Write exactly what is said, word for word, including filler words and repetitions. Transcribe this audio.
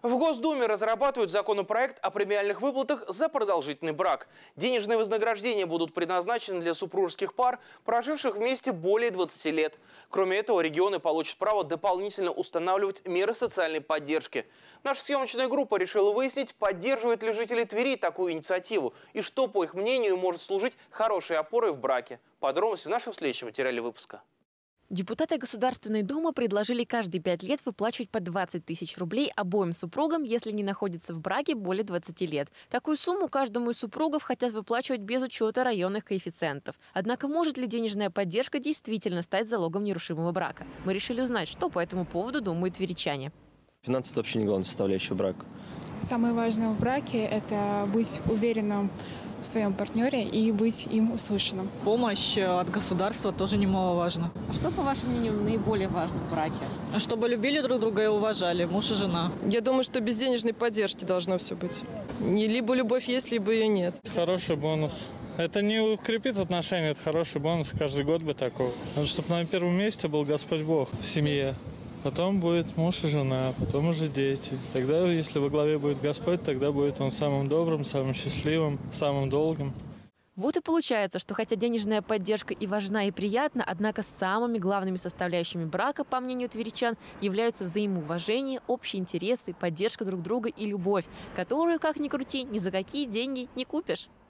В Госдуме разрабатывают законопроект о премиальных выплатах за продолжительный брак. Денежные вознаграждения будут предназначены для супружеских пар, проживших вместе более двадцати лет. Кроме этого, регионы получат право дополнительно устанавливать меры социальной поддержки. Наша съемочная группа решила выяснить, поддерживают ли жители Твери такую инициативу и что, по их мнению, может служить хорошей опорой в браке. Подробности в нашем следующем материале выпуска. Депутаты Государственной Думы предложили каждые пять лет выплачивать по двадцать тысяч рублей обоим супругам, если не находятся в браке более двадцати лет. Такую сумму каждому из супругов хотят выплачивать без учета районных коэффициентов. Однако может ли денежная поддержка действительно стать залогом нерушимого брака? Мы решили узнать, что по этому поводу думают тверичане. Финансы – это вообще не главная составляющая брака. Самое важное в браке – это быть уверенным в своем партнере и быть им услышанным. Помощь от государства тоже немаловажна. А что, по вашему мнению, наиболее важно в браке? Чтобы любили друг друга и уважали, муж и жена. Я думаю, что без денежной поддержки должно все быть. Либо любовь есть, либо ее нет. Хороший бонус. Это не укрепит отношения, это хороший бонус. Каждый год бы такого. Надо, чтобы на первом месте был Господь Бог в семье. Потом будет муж и жена, потом уже дети. Тогда, если во главе будет Господь, тогда будет Он самым добрым, самым счастливым, самым долгим. Вот и получается, что хотя денежная поддержка и важна, и приятна, однако самыми главными составляющими брака, по мнению тверичан, являются взаимоуважение, общие интересы, поддержка друг друга и любовь, которую, как ни крути, ни за какие деньги не купишь.